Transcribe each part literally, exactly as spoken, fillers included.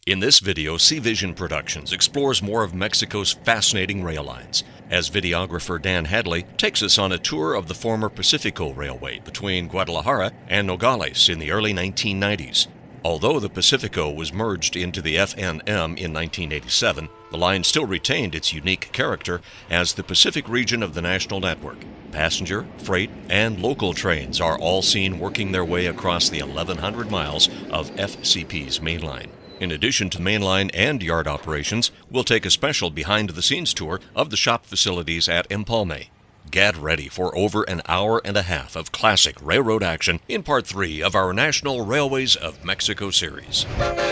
In this video, C-Vision Productions explores more of Mexico's fascinating rail lines, as videographer Dan Hadley takes us on a tour of the former Pacífico Railway between Guadalajara and Nogales in the early nineteen nineties. Although the Pacífico was merged into the F N M in nineteen eighty-seven, the line still retained its unique character as the Pacific region of the national network. Passenger, freight, and local trains are all seen working their way across the eleven hundred miles of F C P's mainline. In addition to mainline and yard operations, we'll take a special behind-the-scenes tour of the shop facilities at Empalme. Get ready for over an hour and a half of classic railroad action in Part three of our National Railways of Mexico series.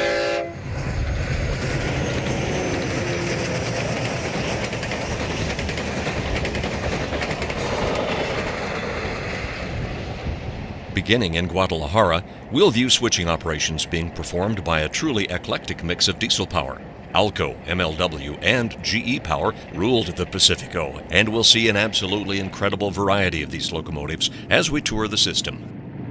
Beginning in Guadalajara, we'll view switching operations being performed by a truly eclectic mix of diesel power. Alco, M L W, and G E power ruled the Pacífico, and we'll see an absolutely incredible variety of these locomotives as we tour the system.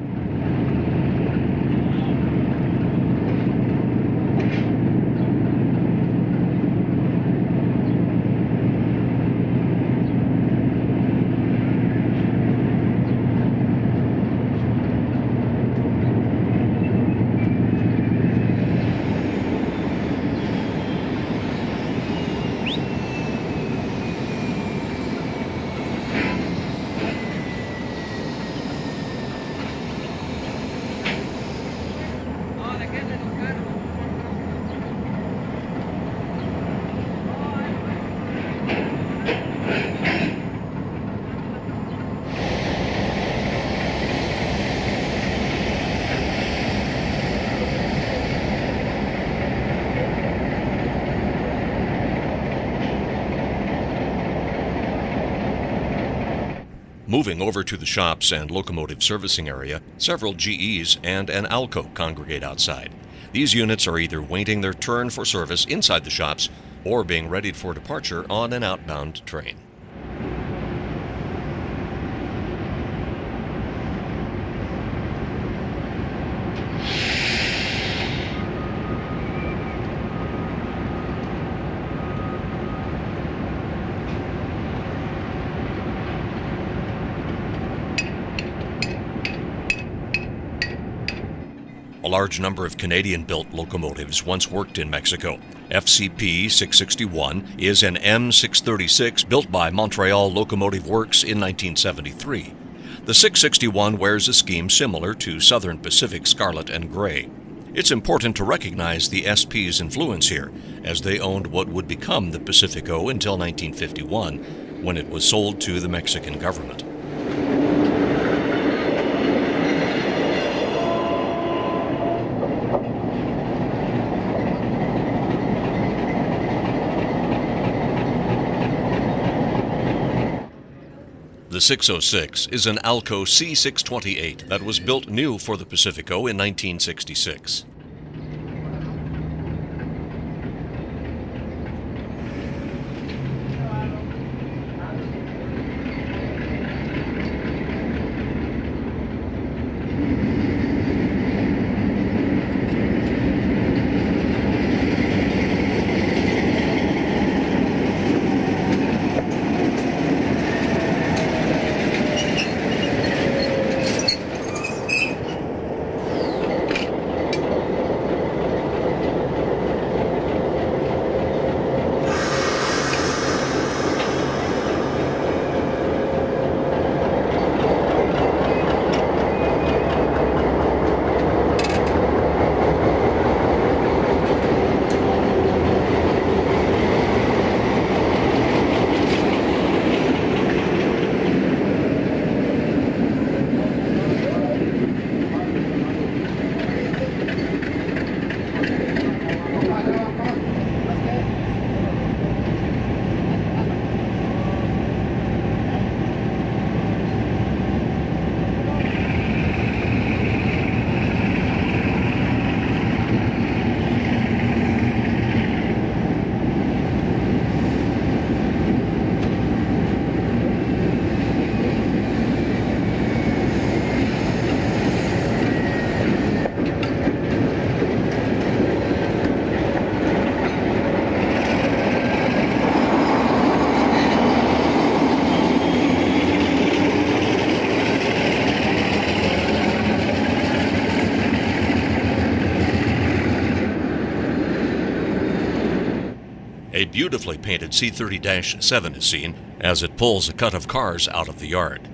Moving over to the shops and locomotive servicing area, several G Es and an Alco congregate outside. These units are either waiting their turn for service inside the shops or being readied for departure on an outbound train. A large number of Canadian-built locomotives once worked in Mexico. F C P six sixty-one is an M six thirty-six built by Montreal Locomotive Works in nineteen seventy-three. The six sixty-one wears a scheme similar to Southern Pacific Scarlet and Gray. It's important to recognize the S P's influence here, as they owned what would become the Pacífico until nineteen fifty-one, when it was sold to the Mexican government. The six oh six is an Alco C six twenty-eight that was built new for the Pacífico in nineteen sixty-six. beautifully painted C thirty dash seven is seen as it pulls a cut of cars out of the yard.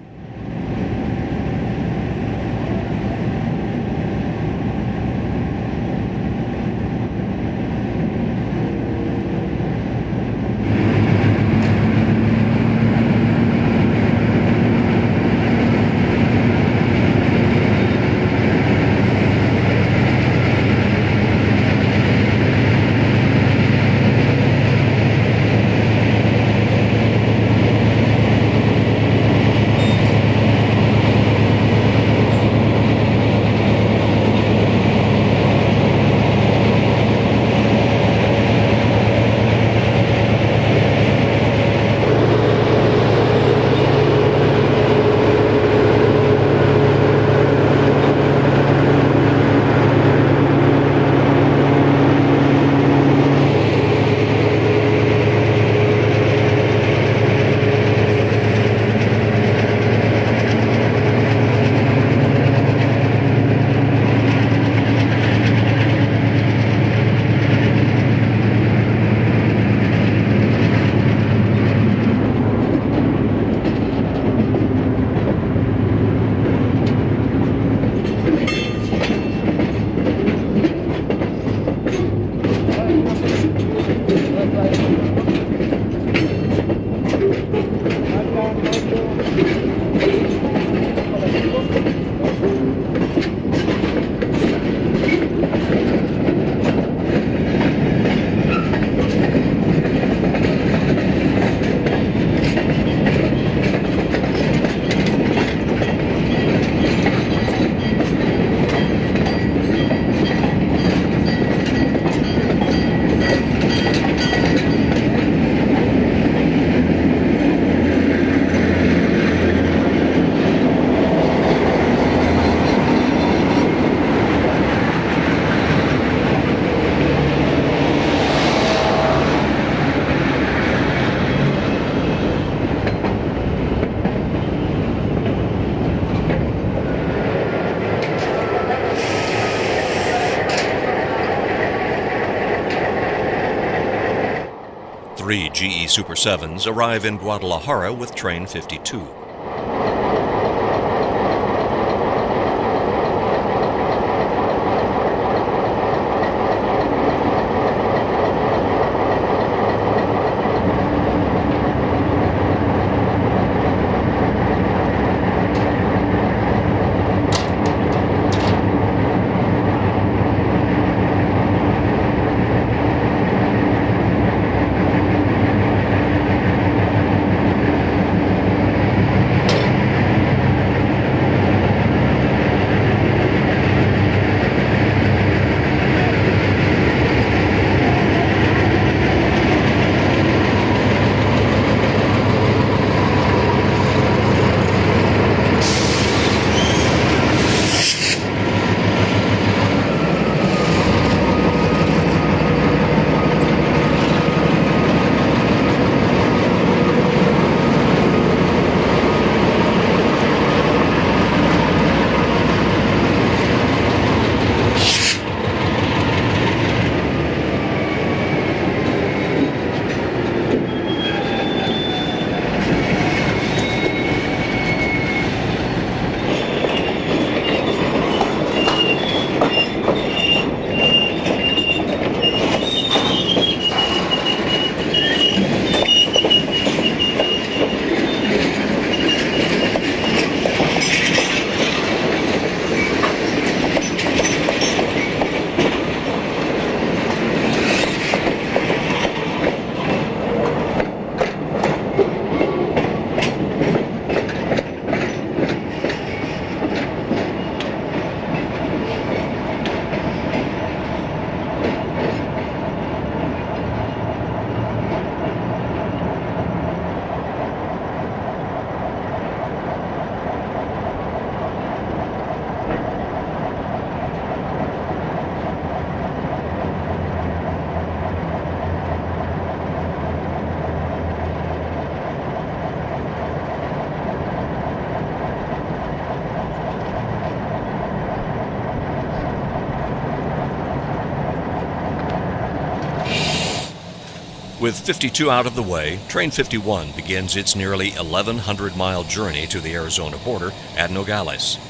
Three G E Super sevens arrive in Guadalajara with train fifty-two. With fifty-two out of the way, Train fifty-one begins its nearly eleven hundred mile journey to the Arizona border at Nogales.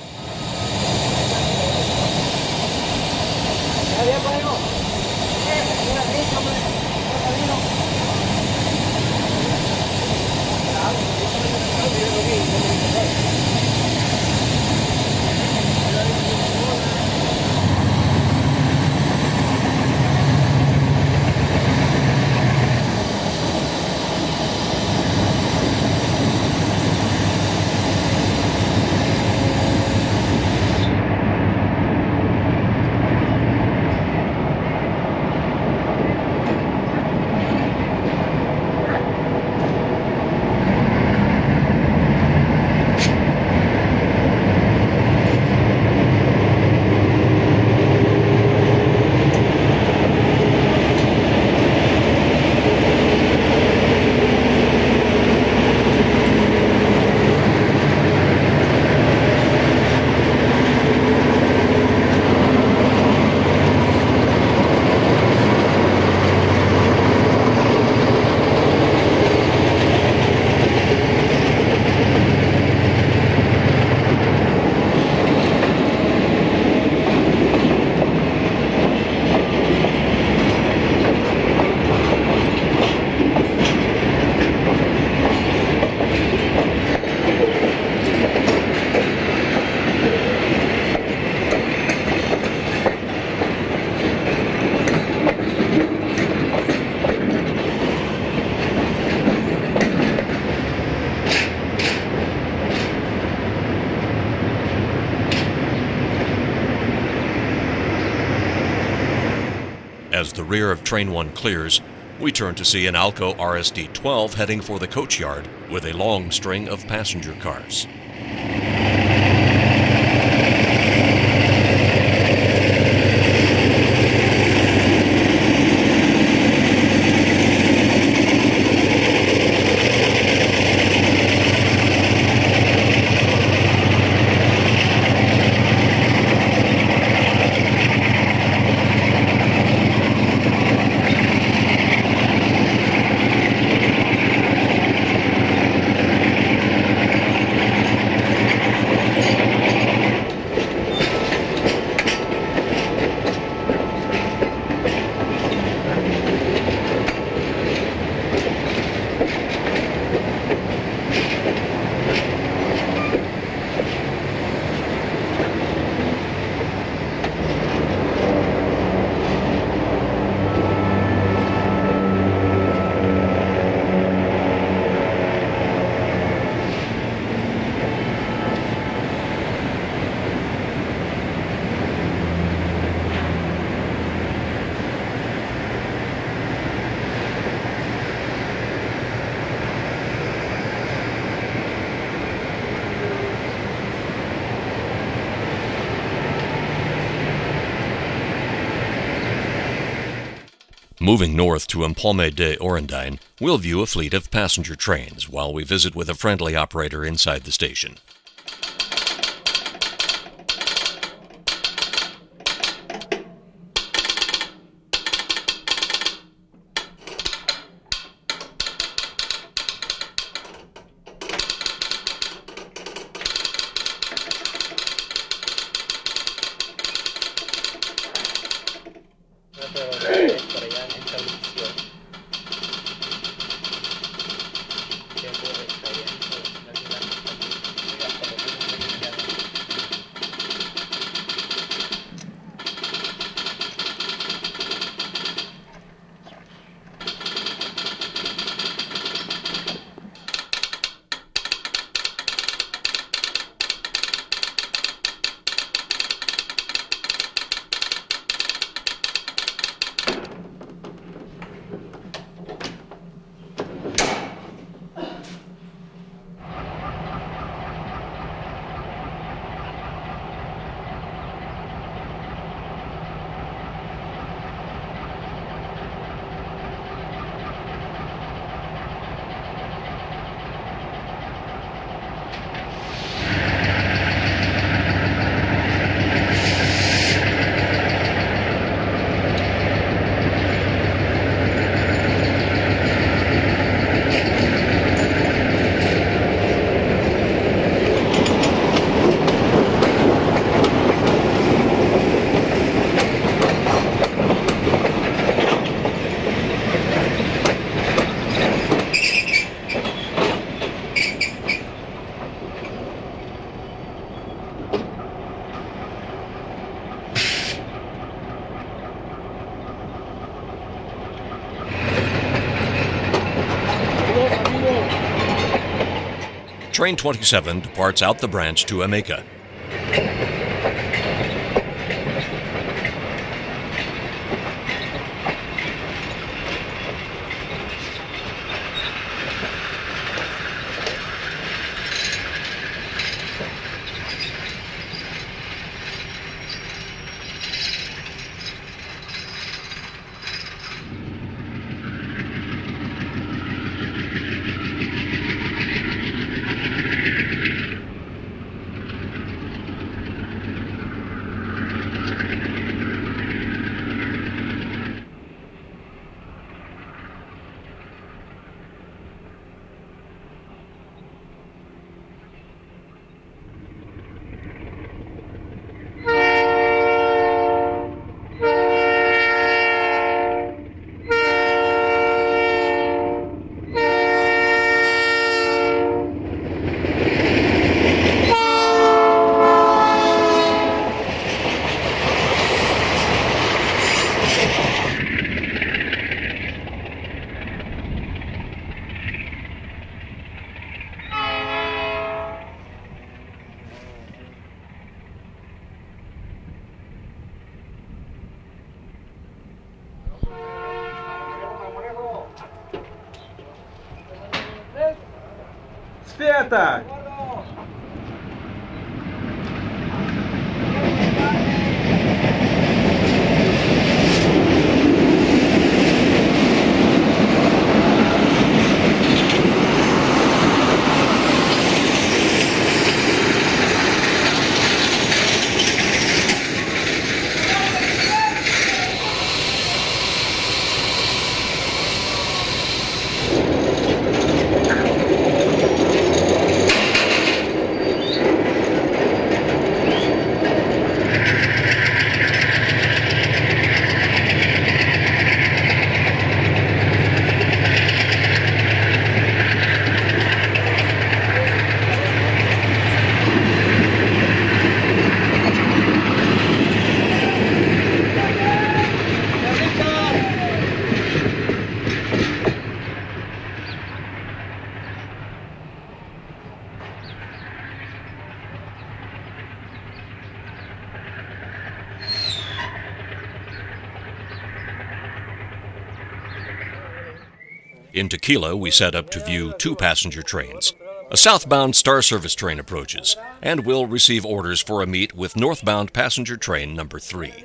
As the rear of Train one clears, we turn to see an Alco R S D twelve heading for the coach yard with a long string of passenger cars. Moving north to Empalme de Orendine, we'll view a fleet of passenger trains while we visit with a friendly operator inside the station. Train twenty-seven departs out the branch to Emeka. Świetnie! In Tequila, we set up to view two passenger trains. A southbound Star Service train approaches, and we'll receive orders for a meet with northbound passenger train number three.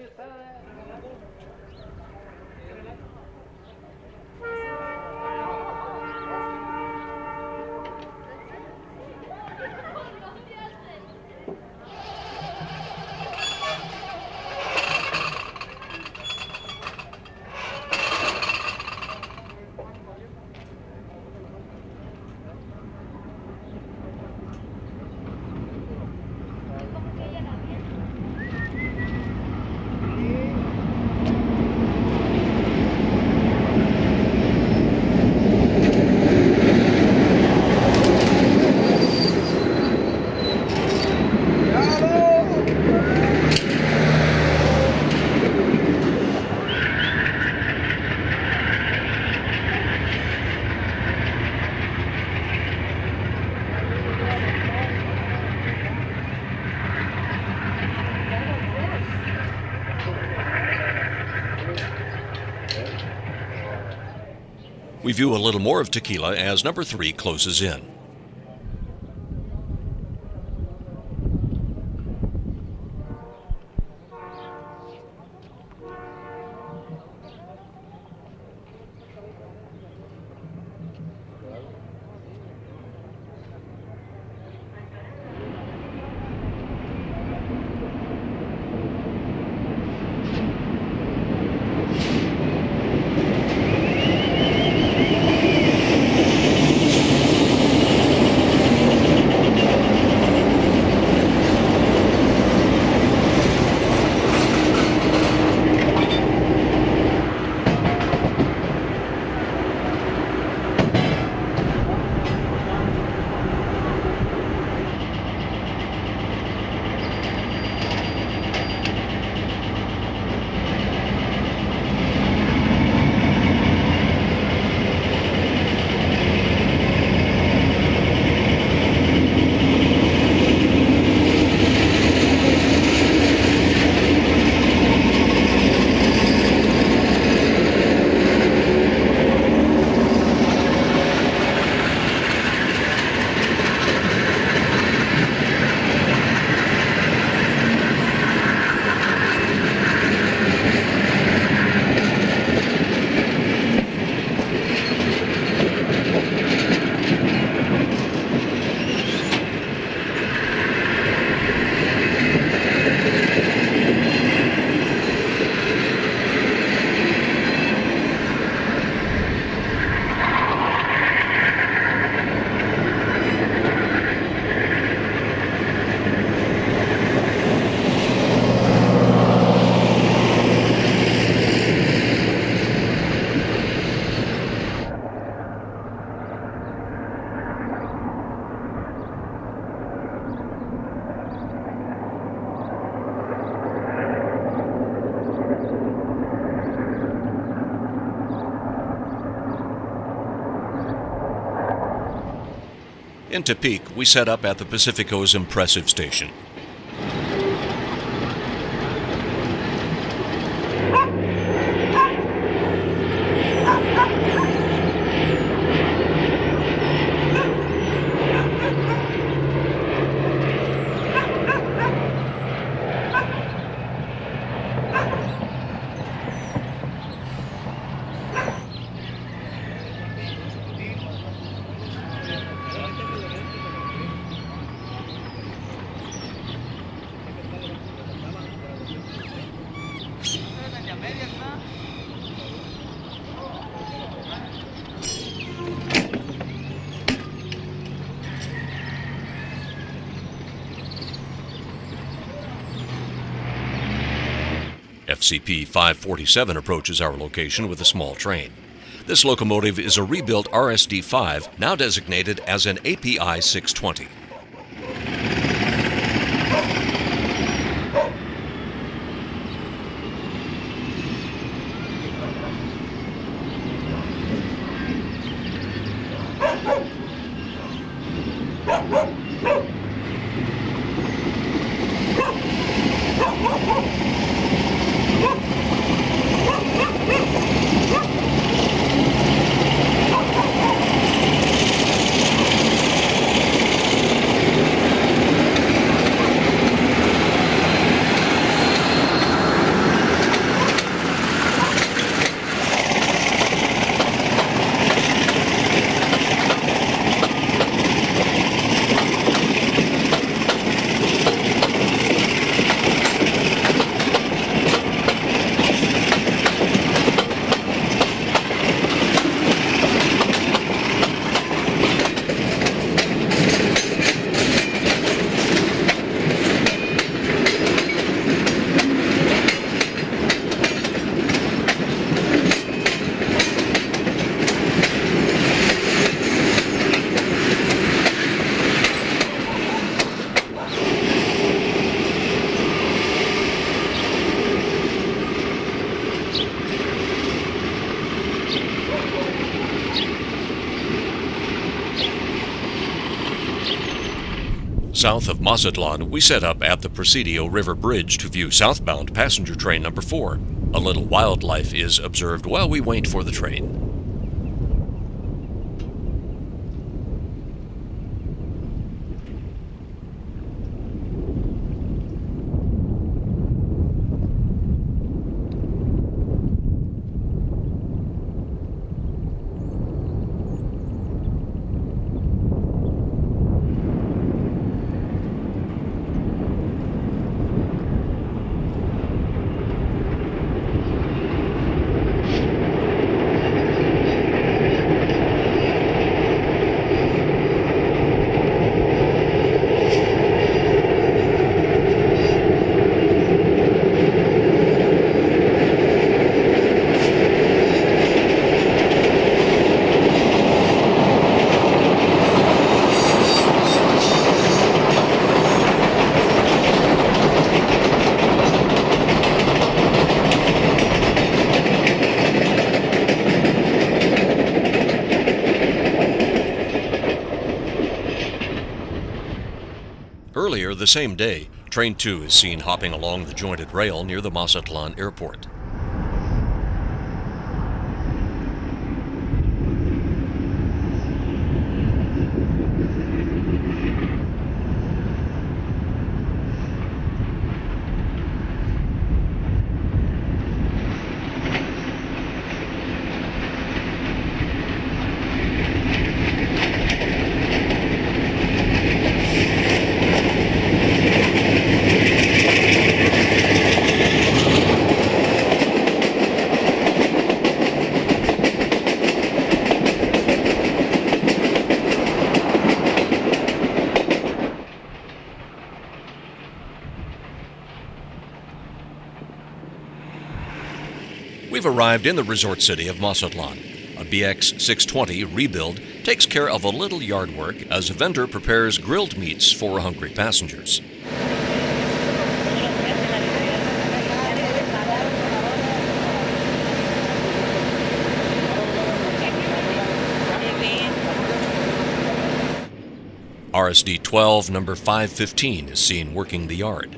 We view a little more of Tequila as number three closes in. In Tepic, we set up at the Pacífico's impressive station. F C P five forty-seven approaches our location with a small train. This locomotive is a rebuilt R S D five, now designated as an A P I six twenty. South of Mazatlán, we set up at the Presidio River Bridge to view southbound passenger train number four. A little wildlife is observed while we wait for the train. Earlier the same day, Train two is seen hopping along the jointed rail near the Mazatlán airport. We've arrived in the resort city of Mazatlán. A B X six twenty rebuild takes care of a little yard work as a vendor prepares grilled meats for hungry passengers. R S D twelve number five fifteen is seen working the yard.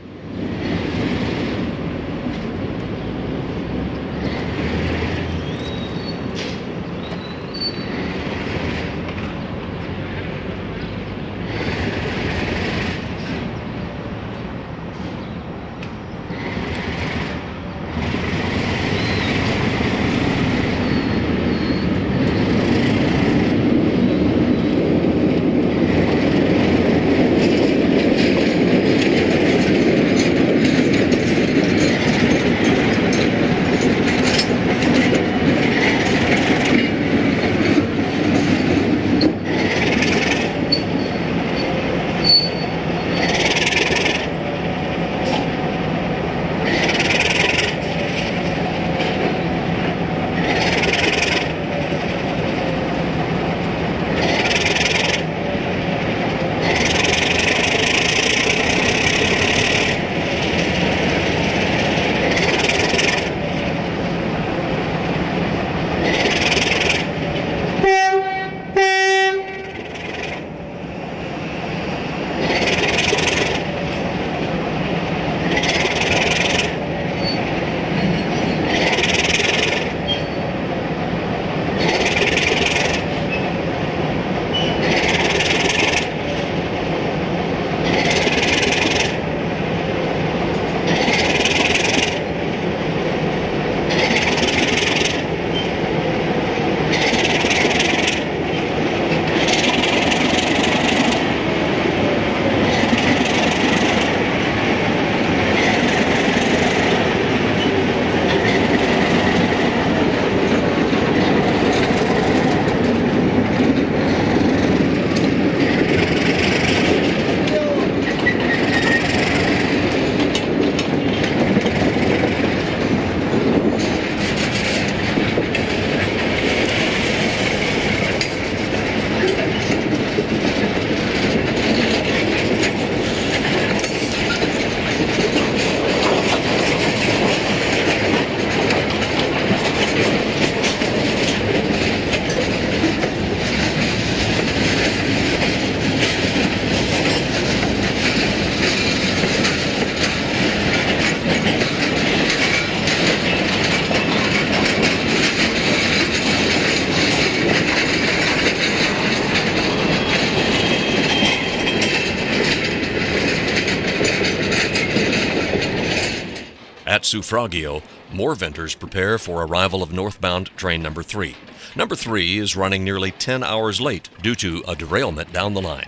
At Suffragio, more vendors prepare for arrival of northbound train number three. Number three is running nearly ten hours late due to a derailment down the line.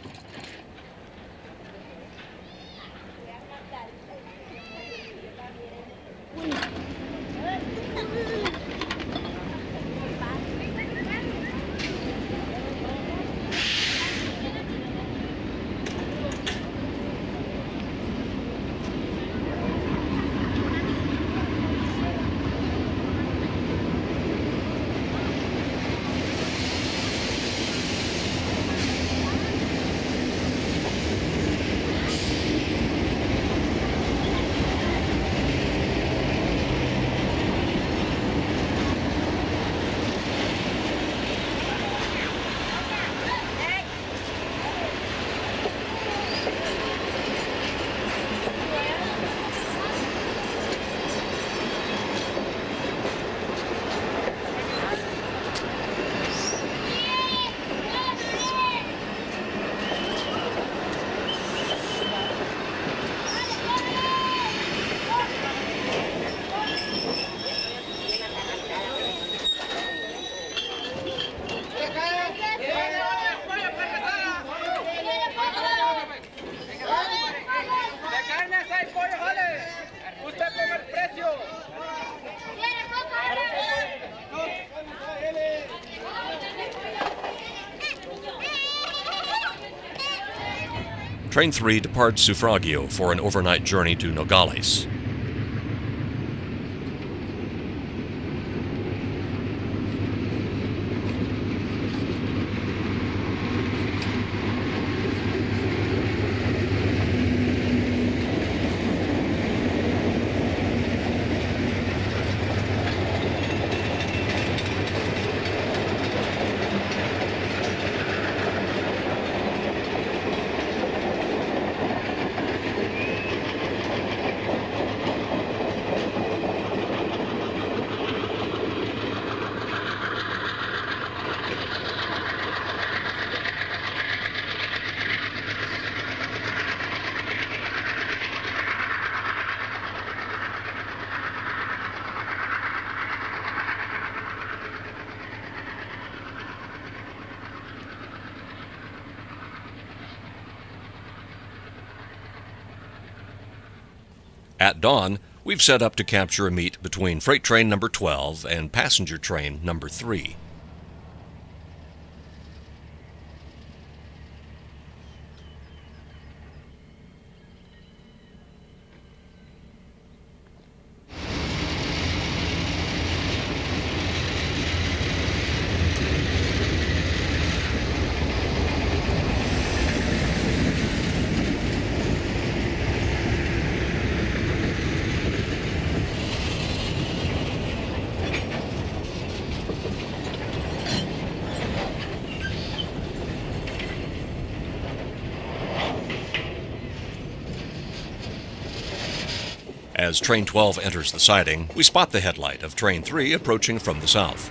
Train three departs Suffragio for an overnight journey to Nogales. At dawn, we've set up to capture a meet between freight train number twelve and passenger train number three. As train twelve enters the siding, we spot the headlight of train three approaching from the south.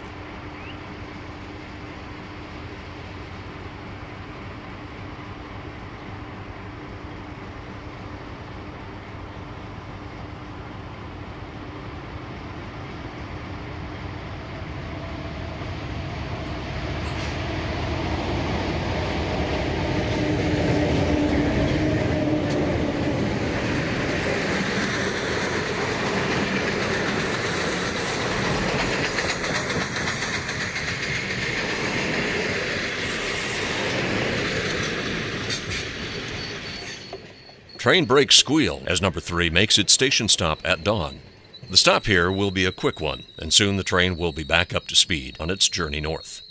Train brakes squeal as number three makes its station stop at dawn. The stop here will be a quick one, and soon the train will be back up to speed on its journey north.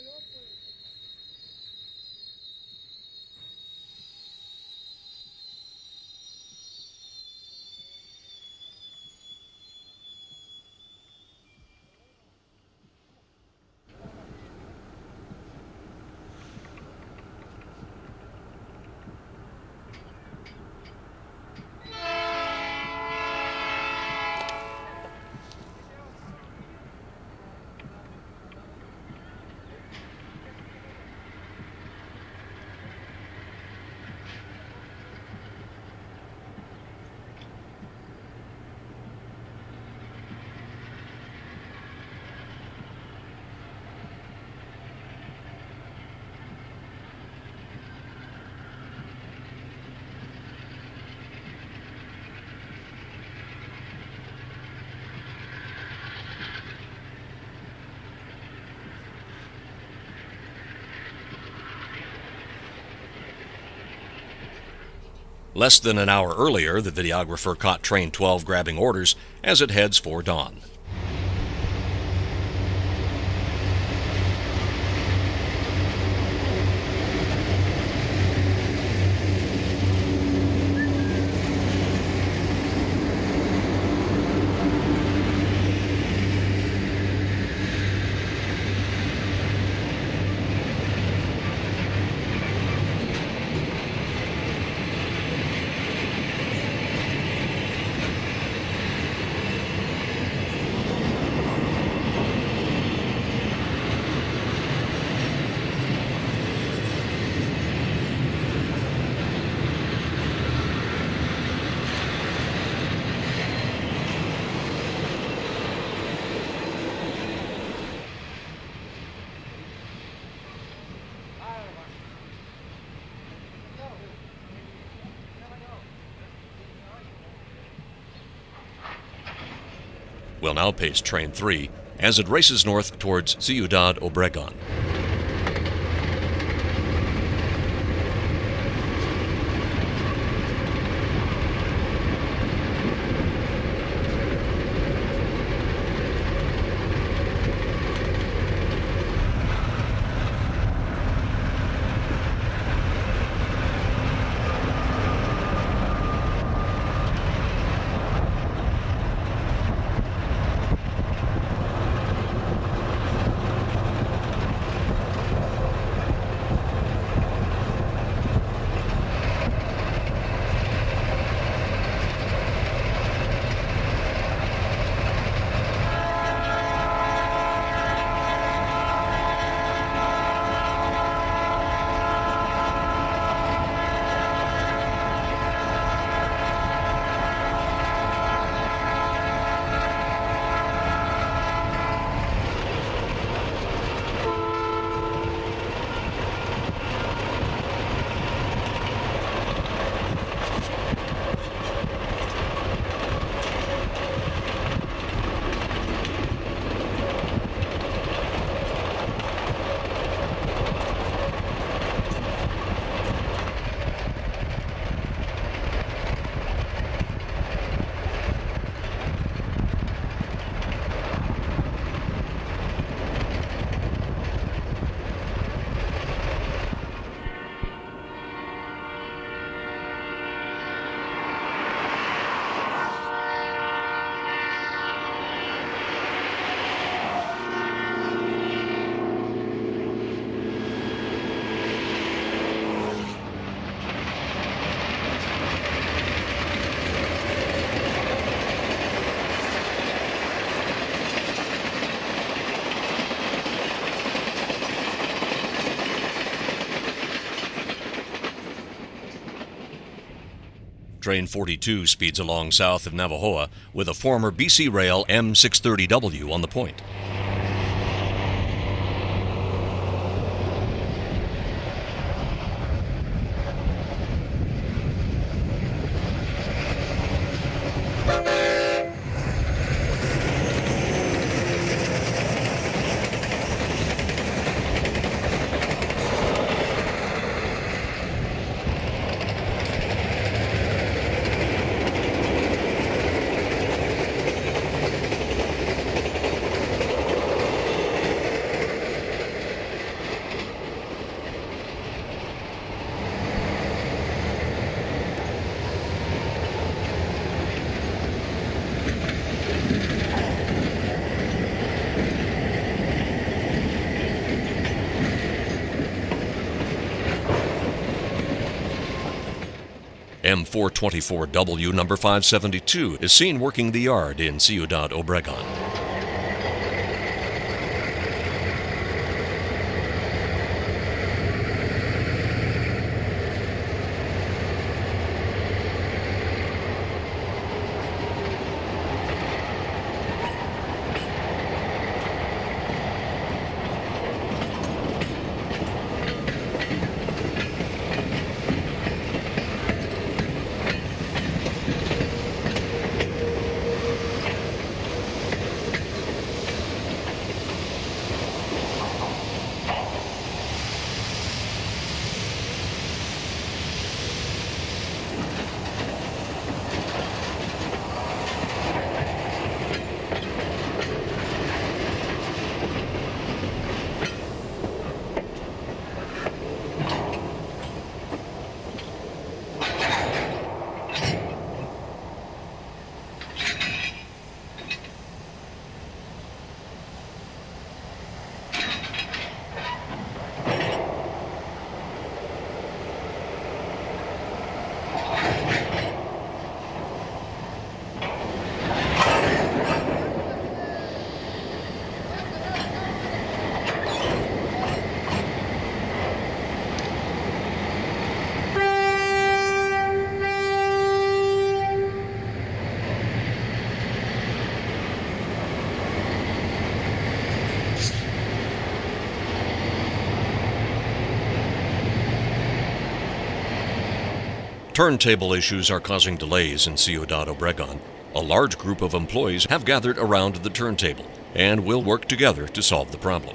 Less than an hour earlier, the videographer caught train twelve grabbing orders as it heads for dawn. We'll now pace train three as it races north towards Ciudad Obregón. Train forty-two speeds along south of Navajoa with a former B C Rail M six thirty W on the point. M four twenty-four W number five seventy-two is seen working the yard in Ciudad Obregón. Turntable issues are causing delays in Ciudad Obregón. A large group of employees have gathered around the turntable and will work together to solve the problem.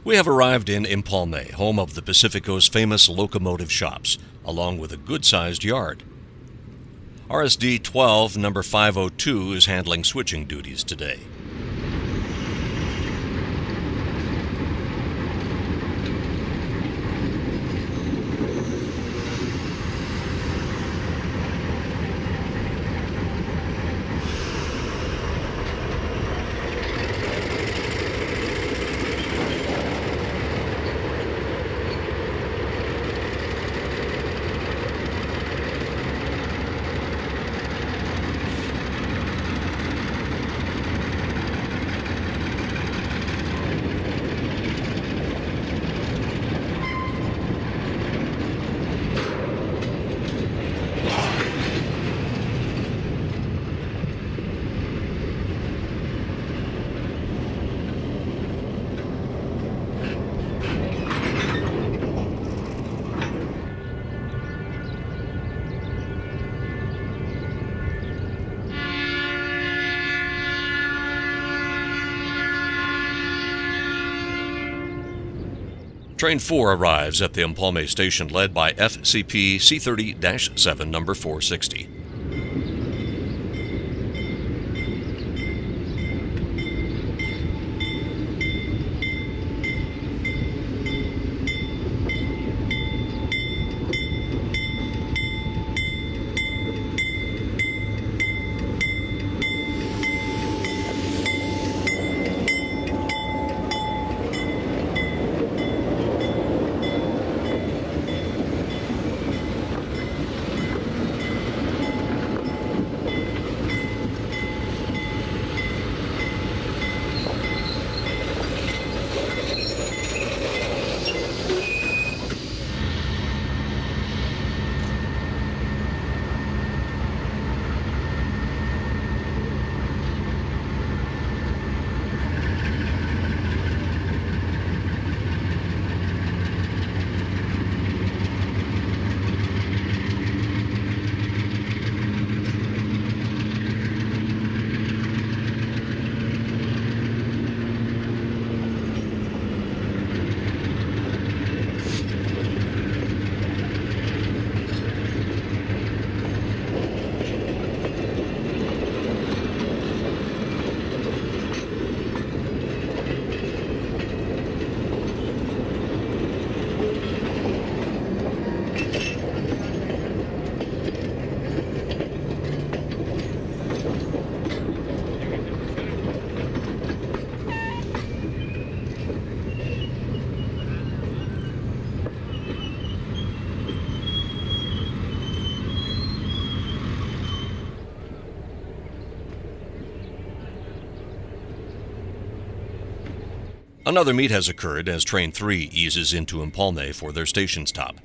We have arrived in Empalme, home of the Pacífico's famous locomotive shops, along with a good-sized yard. R S D twelve number five oh two is handling switching duties today. Train four arrives at the Empalme station led by F C P C thirty dash seven number four sixty. Another meet has occurred as Train three eases into Empalme for their station stop.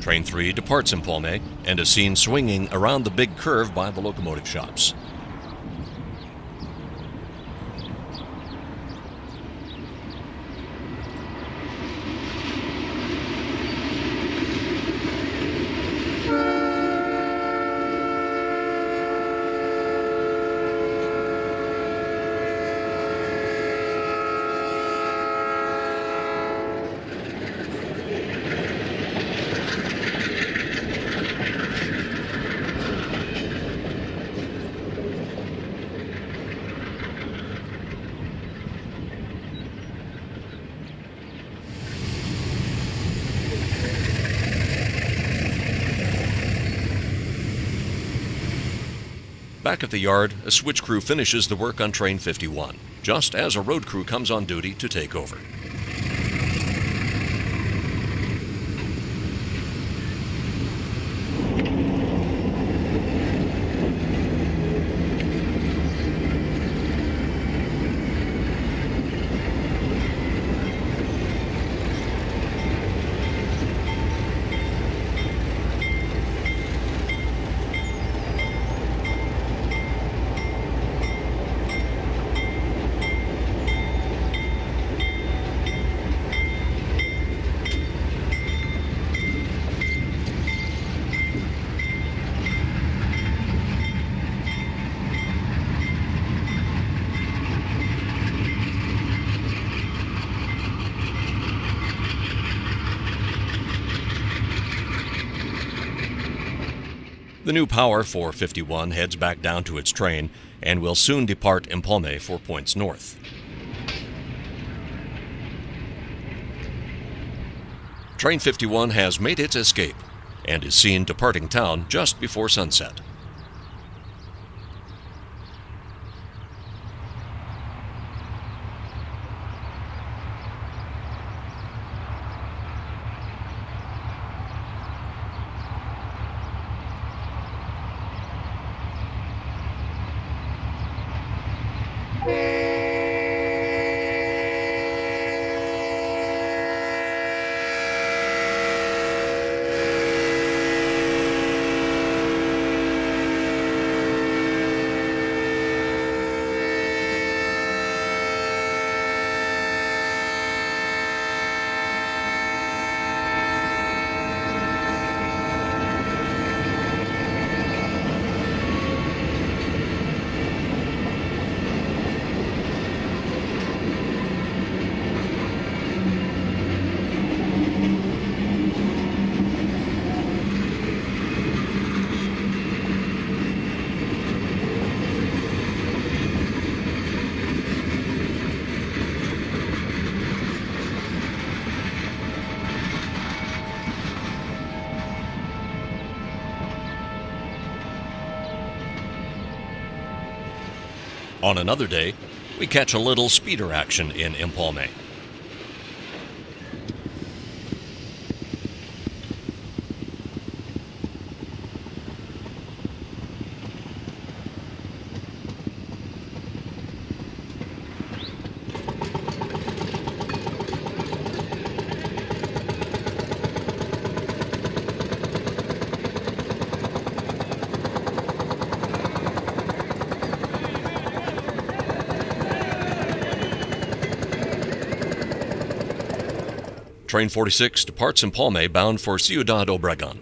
Train three departs Empalme and is seen swinging around the big curve by the locomotive shops. Back at the yard, a switch crew finishes the work on Train fifty-one, just as a road crew comes on duty to take over. The new power for fifty-one heads back down to its train and will soon depart Empalme for points north. Train fifty-one has made its escape and is seen departing town just before sunset. On another day, we catch a little speeder action in Empalme. Train forty-six departs Empalme bound for Ciudad Obregón.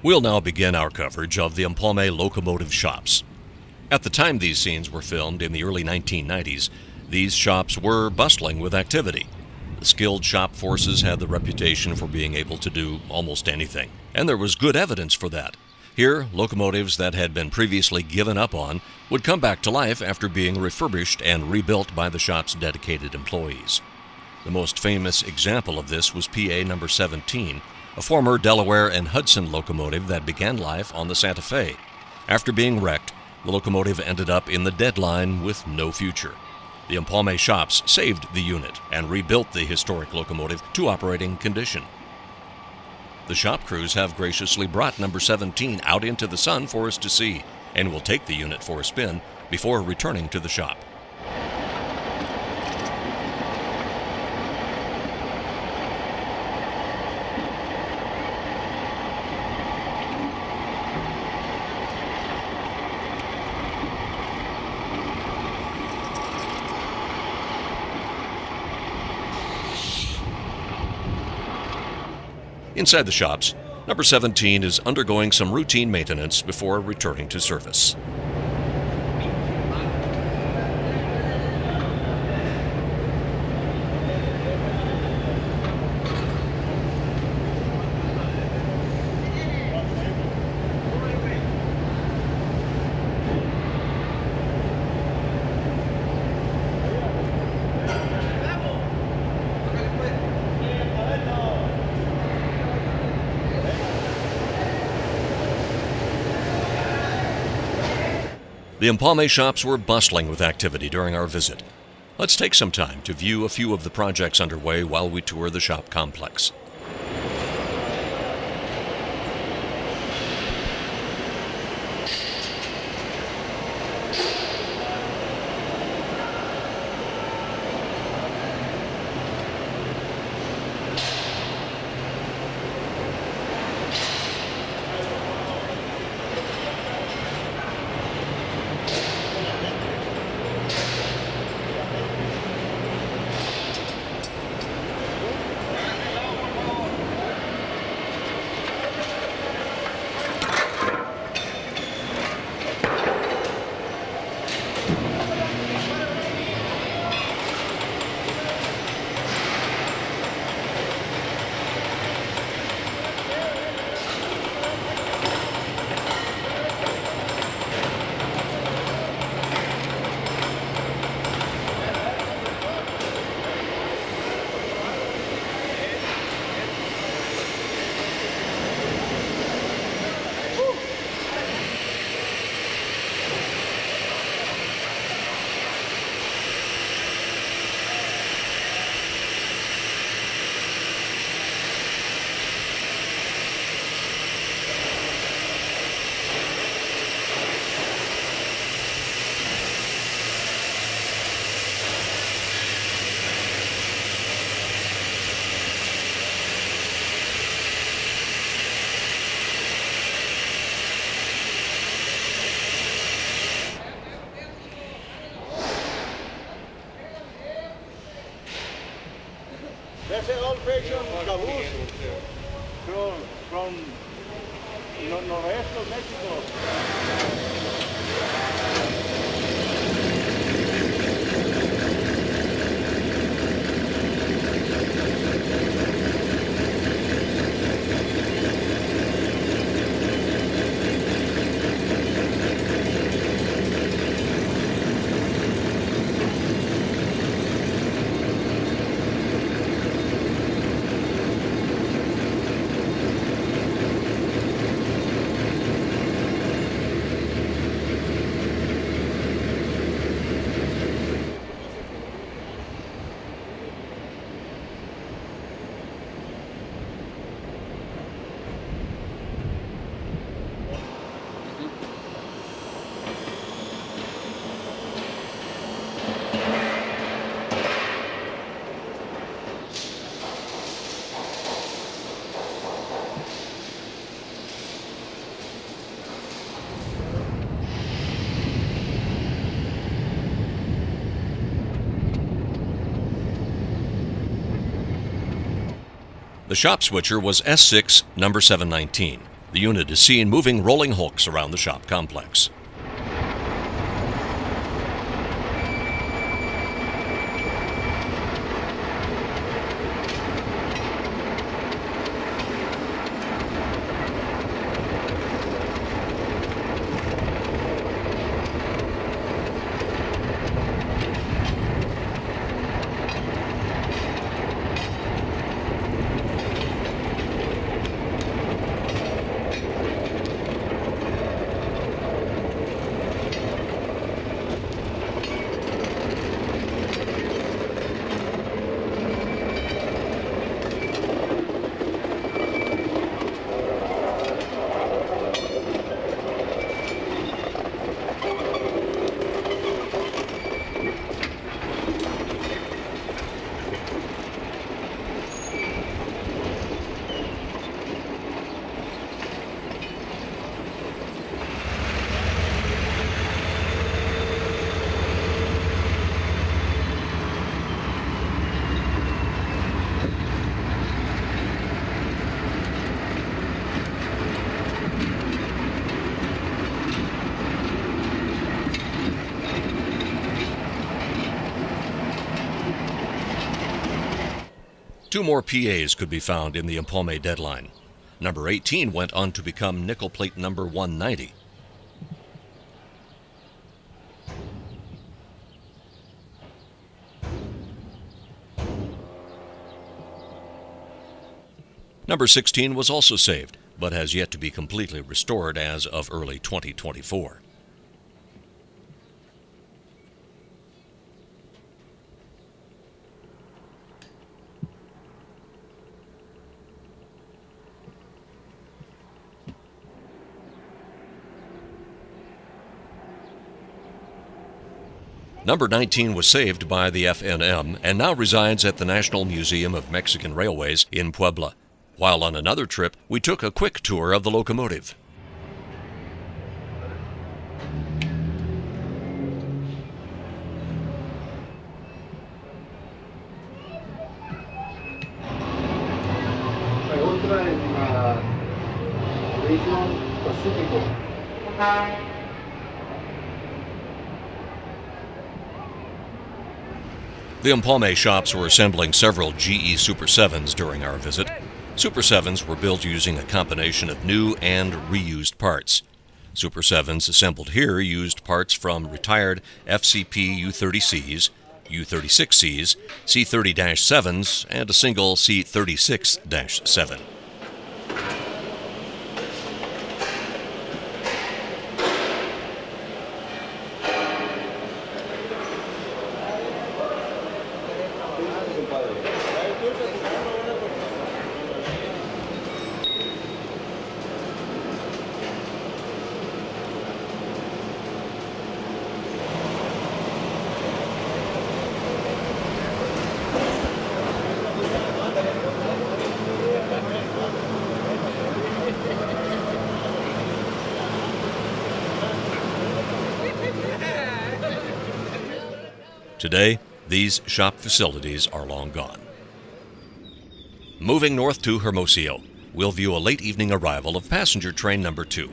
We'll now begin our coverage of the Empalme locomotive shops. At the time these scenes were filmed in the early nineteen nineties, these shops were bustling with activity. The skilled shop forces had the reputation for being able to do almost anything, and there was good evidence for that. Here, locomotives that had been previously given up on would come back to life after being refurbished and rebuilt by the shop's dedicated employees. The most famous example of this was P A number seventeen, a former Delaware and Hudson locomotive that began life on the Santa Fe. After being wrecked, the locomotive ended up in the dead line with no future. The Empalme shops saved the unit and rebuilt the historic locomotive to operating condition. The shop crews have graciously brought number seventeen out into the sun for us to see, and will take the unit for a spin before returning to the shop. Inside the shops, number seventeen is undergoing some routine maintenance before returning to service. The Empalme shops were bustling with activity during our visit. Let's take some time to view a few of the projects underway while we tour the shop complex. That's an old fashioned caboose from, from no, noreste of Mexico. The shop switcher was S six, number seven nineteen, The unit is seen moving rolling hulks around the shop complex. Two more P As could be found in the Empalme deadline. Number eighteen went on to become nickel plate number one ninety. Number sixteen was also saved, but has yet to be completely restored as of early twenty twenty-four. Number nineteen was saved by the F N M and now resides at the National Museum of Mexican Railways in Puebla. While on another trip, we took a quick tour of the locomotive. Región Pacífico. The Empalme shops were assembling several G E Super sevens during our visit. Super sevens were built using a combination of new and reused parts. Super sevens assembled here used parts from retired F C P U thirty Cs, U thirty-six Cs, C thirty sevens, and a single C thirty-six seven. Today, these shop facilities are long gone. Moving north to Hermosillo, we'll view a late evening arrival of passenger train number two.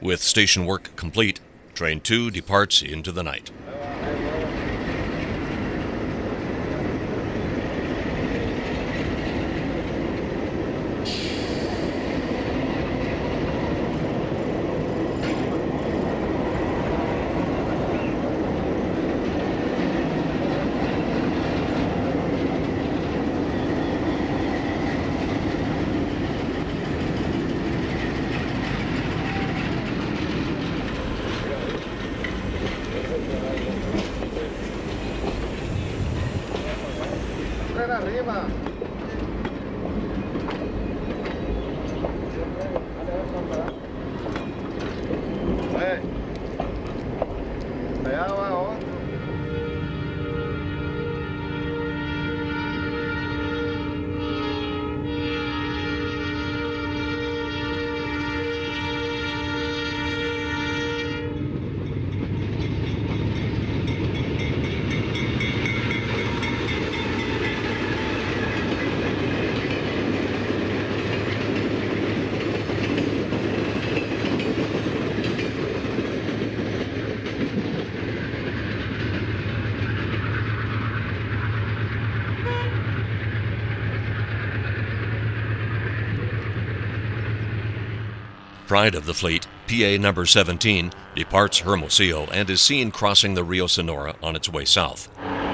With station work complete, Train two departs into the night. Arriba. Eh. Allá va otro. Pride of the fleet, P A number seventeen, departs Hermosillo and is seen crossing the Rio Sonora on its way south.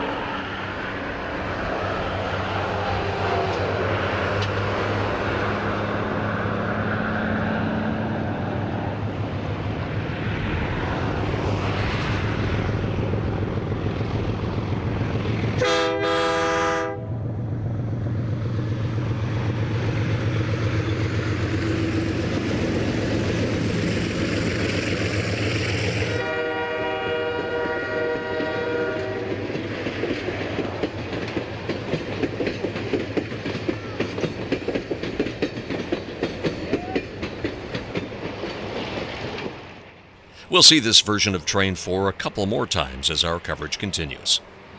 We'll see this version of Train four a couple more times as our coverage continues.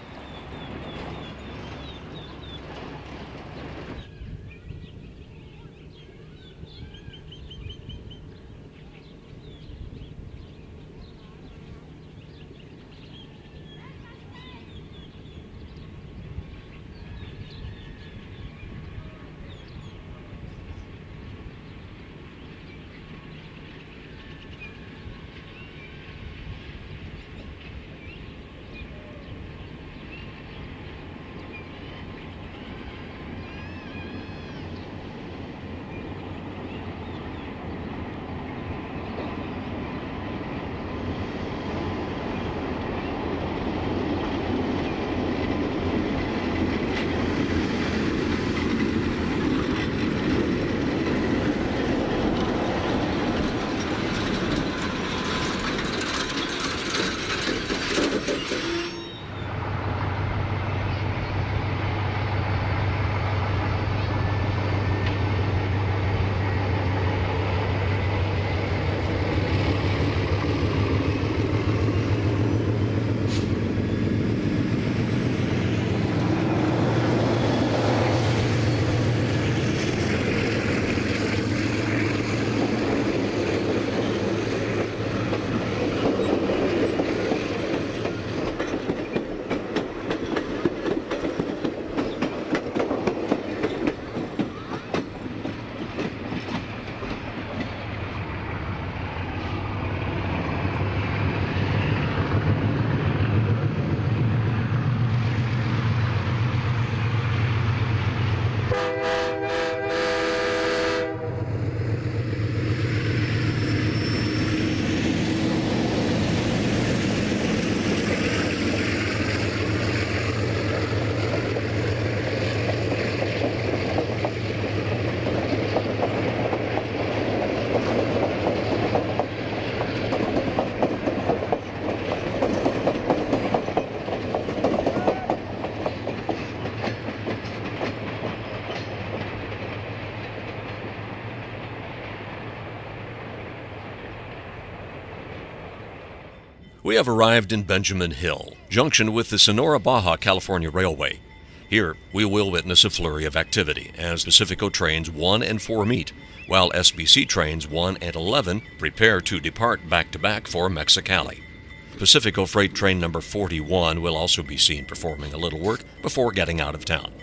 We have arrived in Benjamín Hill, junction with the Sonora-Baja California Railway. Here, we will witness a flurry of activity as Pacifico trains one and four meet, while S B C trains one and eleven prepare to depart back-to-back for Mexicali. Pacifico Freight Train number forty-one will also be seen performing a little work before getting out of town.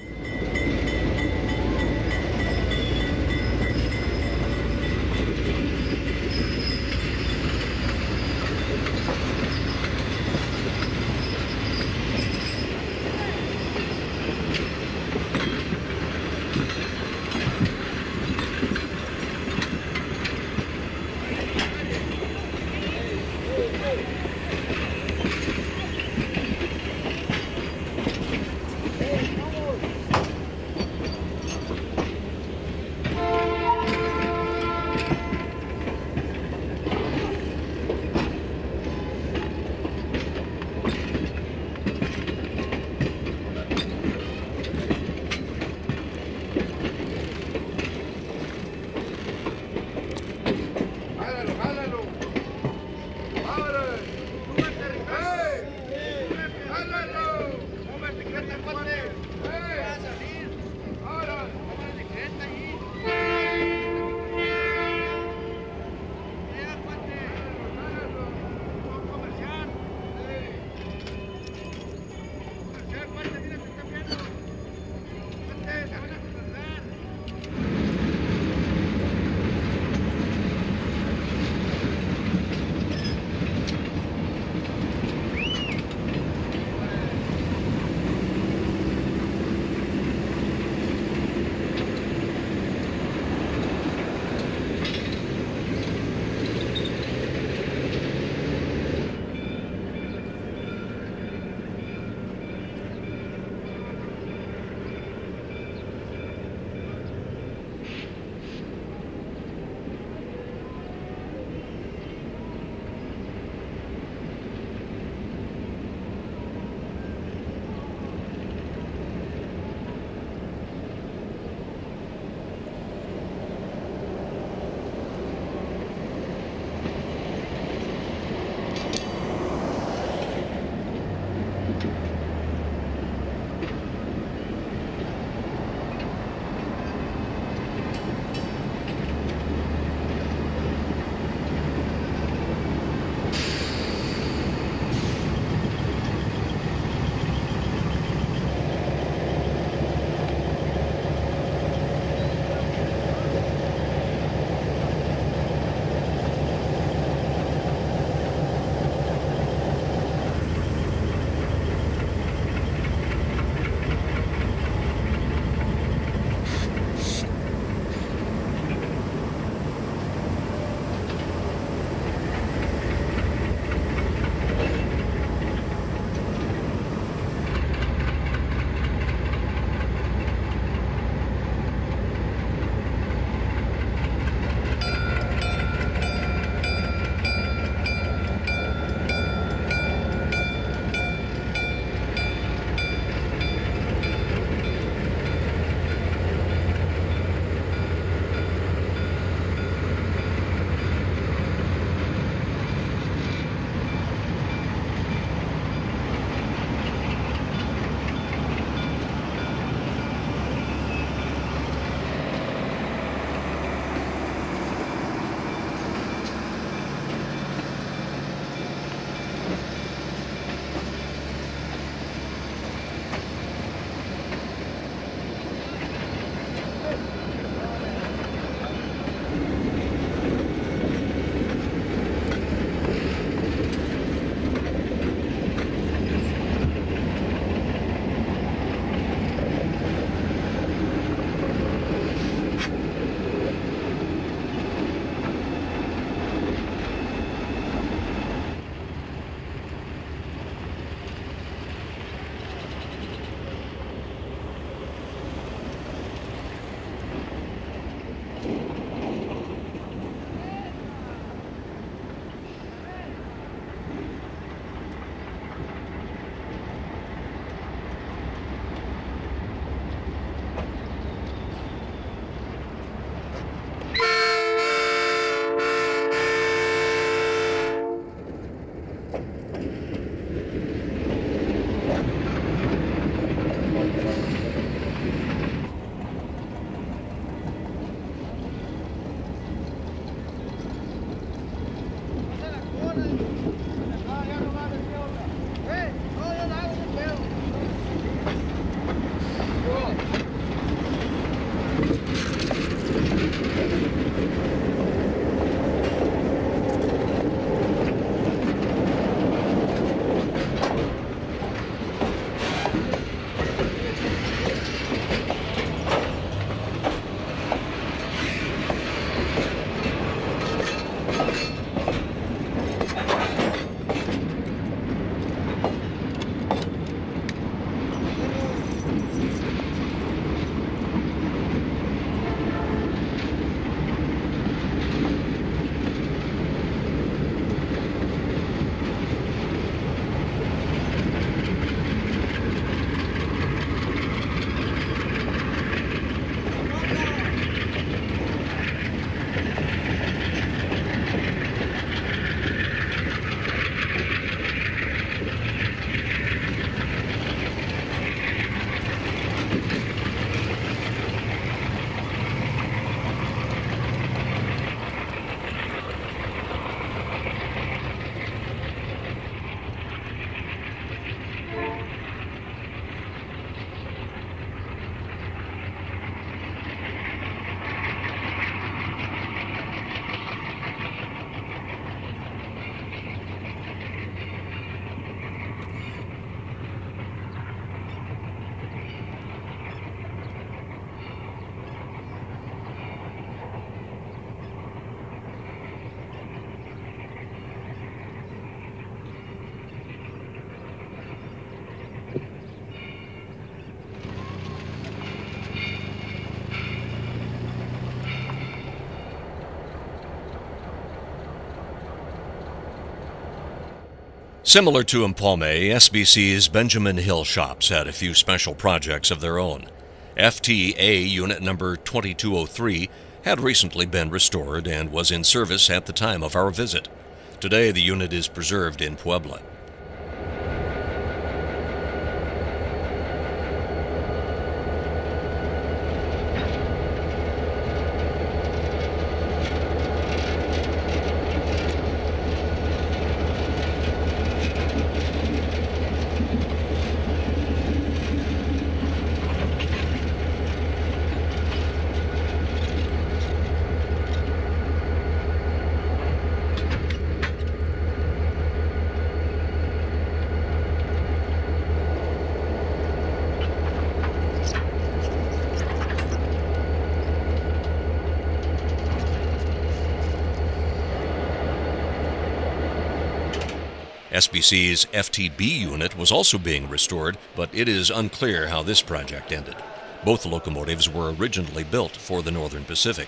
Similar to Empalme, S B C's Benjamín Hill shops had a few special projects of their own. F T A unit number twenty-two oh three had recently been restored and was in service at the time of our visit. Today the unit is preserved in Puebla. S B C's F T B unit was also being restored, but it is unclear how this project ended. Both locomotives were originally built for the Northern Pacific.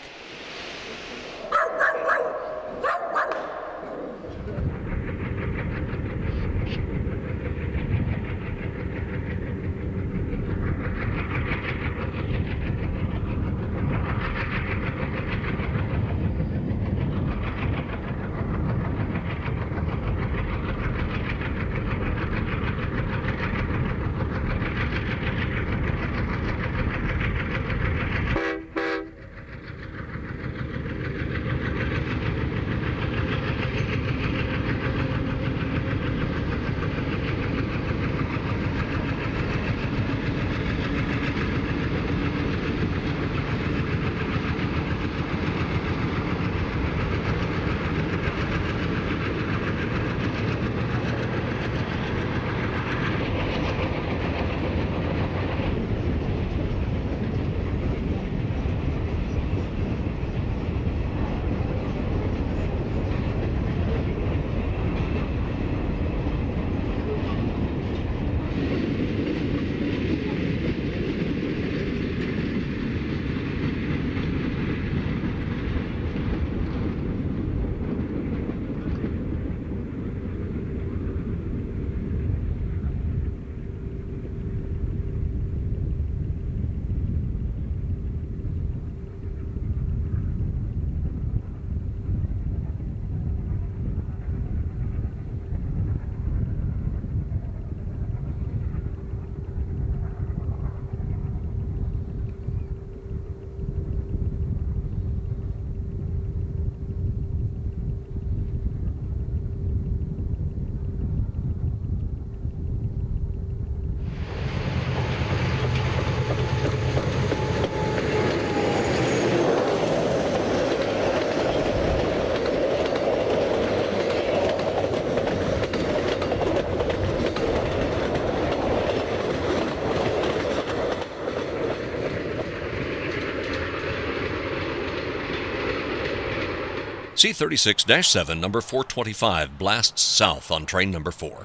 C thirty-six dash seven, number four twenty-five, blasts south on train number four.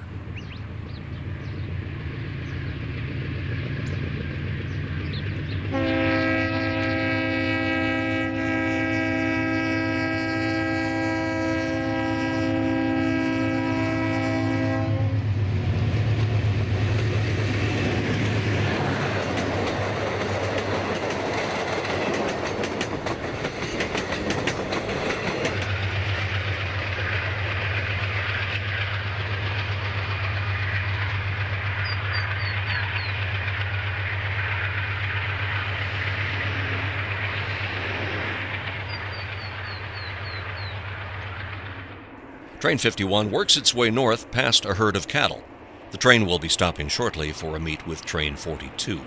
Train fifty-one works its way north past a herd of cattle. The train will be stopping shortly for a meet with Train forty-two.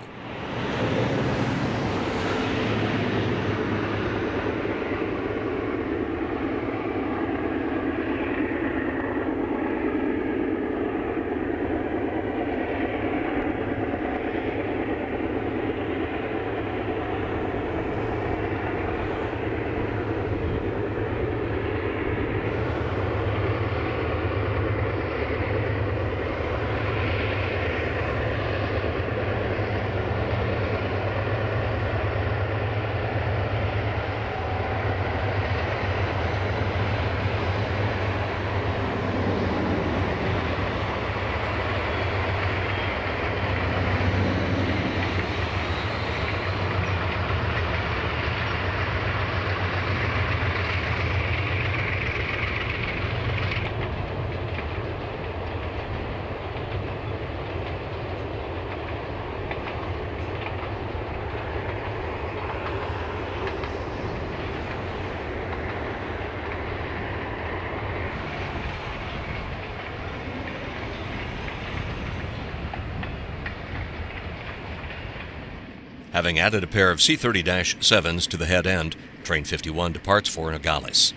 Having added a pair of C thirty dash sevens to the head end, Train fifty-one departs for Nogales.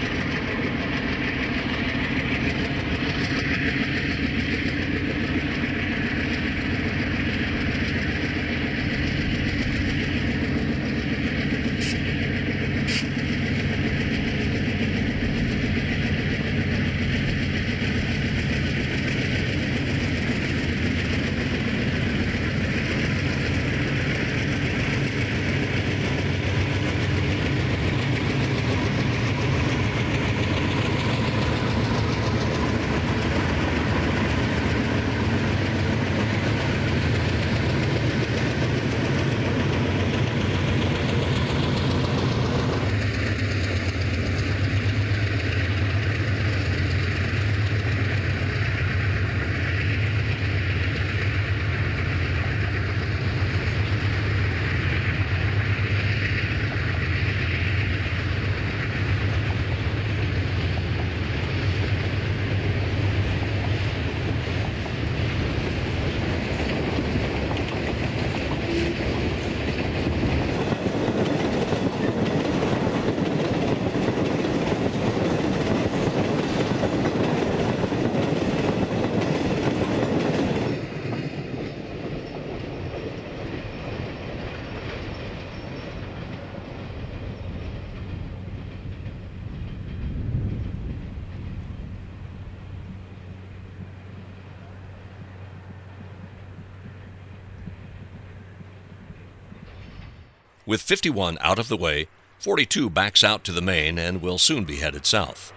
With fifty-one out of the way, forty-two backs out to the main and will soon be headed south.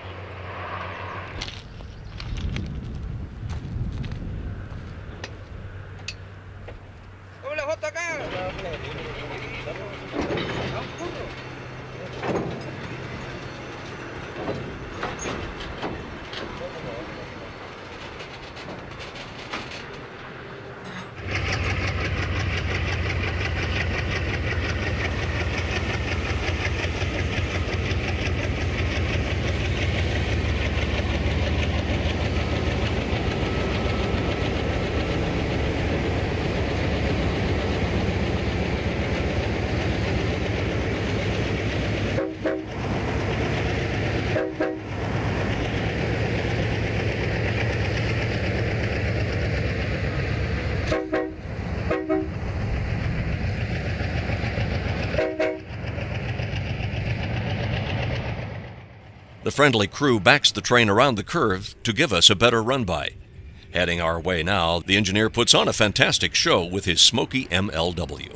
The friendly crew backs the train around the curve to give us a better run-by. Heading our way now, the engineer puts on a fantastic show with his smoky M L W.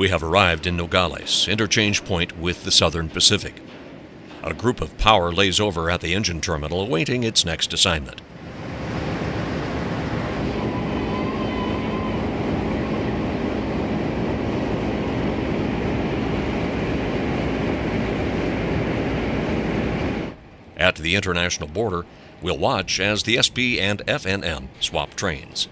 We have arrived in Nogales, interchange point with the Southern Pacific. A group of power lays over at the engine terminal awaiting its next assignment. At the international border, we'll watch as the S P and F N M swap trains.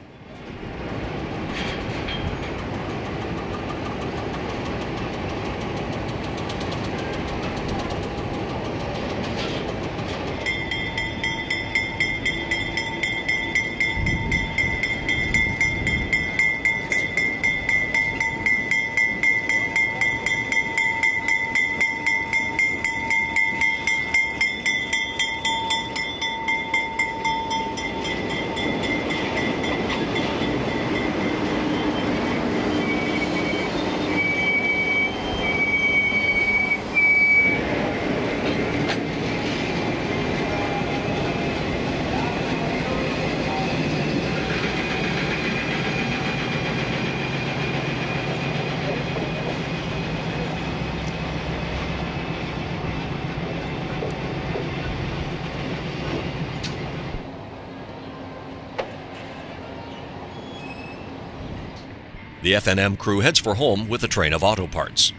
The F N M crew heads for home with a train of auto parts.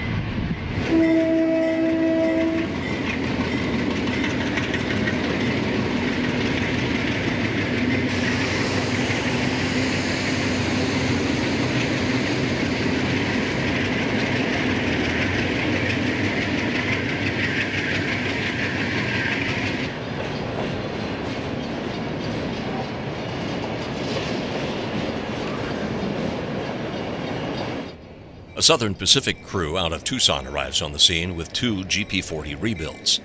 A Southern Pacific crew out of Tucson arrives on the scene with two G P forty rebuilds.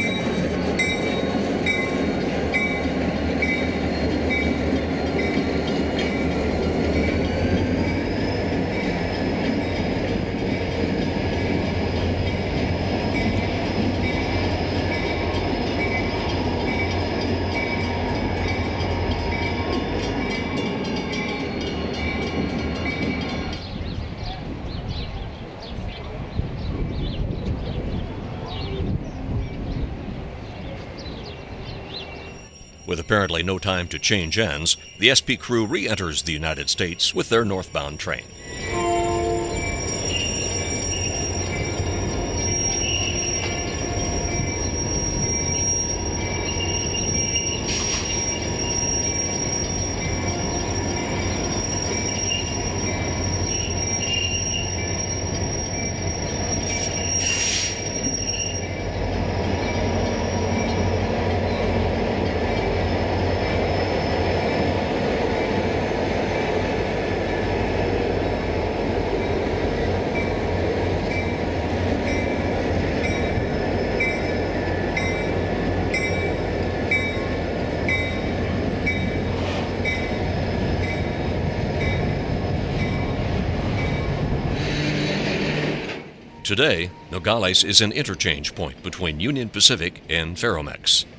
With apparently no time to change ends, the S P crew re-enters the United States with their northbound train. Today, Nogales is an interchange point between Union Pacific and Ferromex.